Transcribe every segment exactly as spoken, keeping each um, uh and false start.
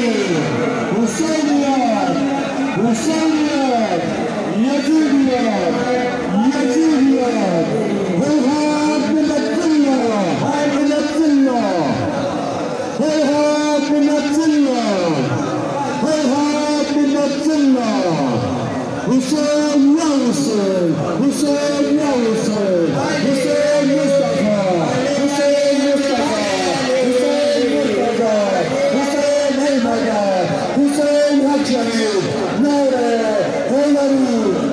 हुसैनियत हुसैनियत यजीदियत यजीदियत इरहाब बिलअब्दुल्लाह बिलअब्दुल्लाह इरहाब बिलअब्दुल्लाह इरहाब बिलअब्दुल्लाह हुसैन या हुसैन हुसैन या हुसैन हुसैन मुस्तफा हुसैन मुस्तफा हुसैन मुस्तफा हुसैन हैदर हुसैन हक शरीफ नारे हैदरी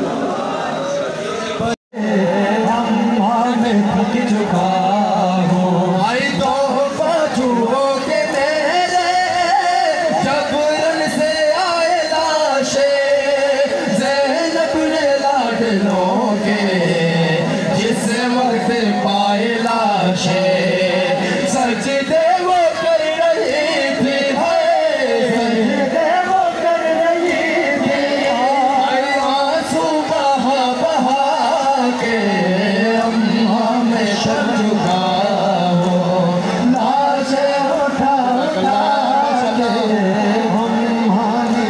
हम हमें थक चुका हो आई तो बाजुओं के मेरे जबरन से आए लाशे ज़ैनब ने लाडलों के जिस वक्त पाए लाशे सजदे वो कर रही थी सजदे वो कर रही थी आंसू बहा बहा के अम्मा में शब चुका हो लाश उठा उठा के अम्मा ने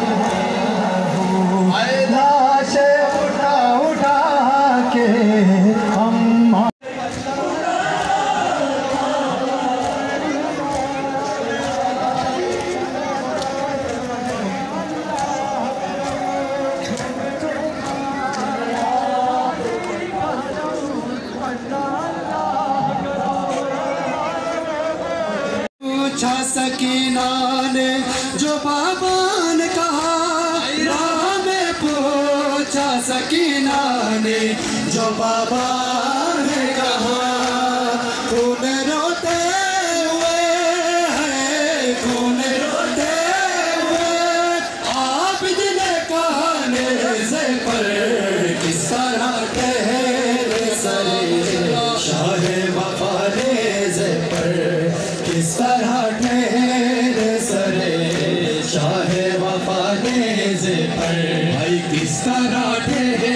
लाश उठा उठा के अम्मा पूछा सकीना ने जो बाबा ने कहा राह में पूछा सकीना ने जो बाबा ने कहा खून रोते हुए है खून रोते हुए आप जिन्हें कहने से पर किस तरह ठहरे सरे शाह वफा से पर किस तरह ठहरे सरे शाह वफा से पर भाई किस तरह ठहरे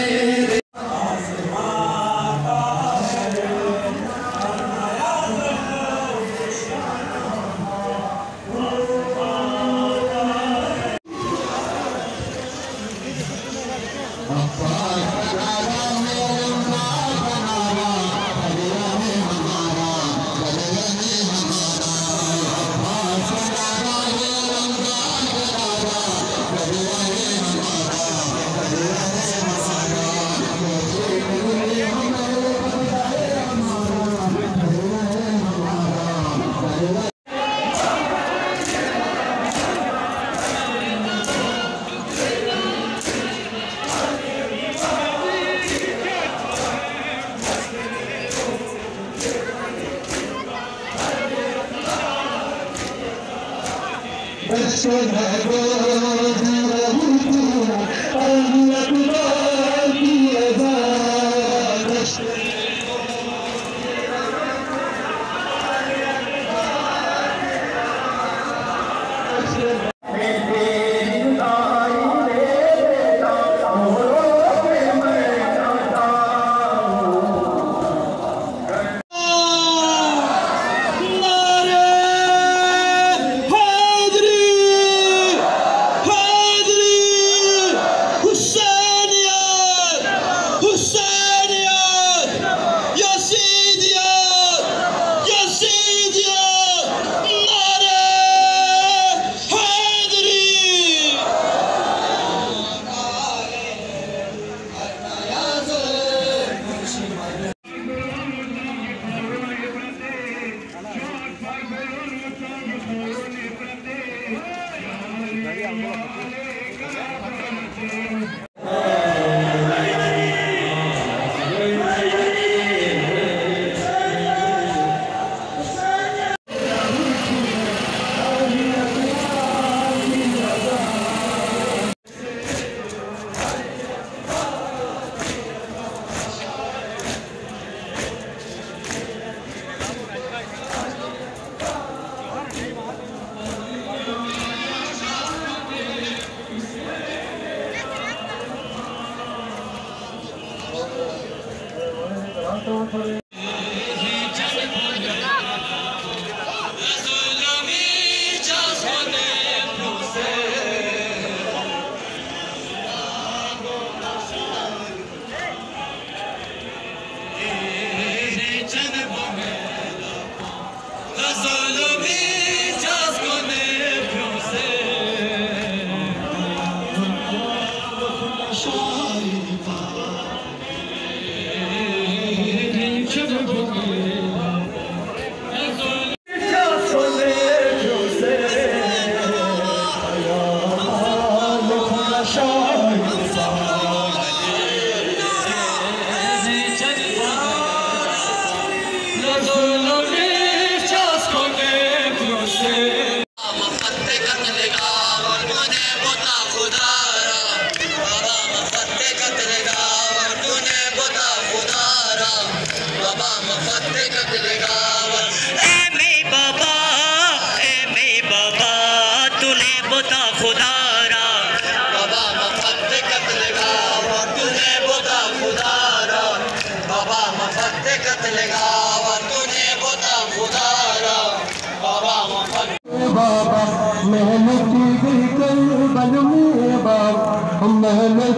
बाबा मेहनत की गई कर बन में बाबा मेहनत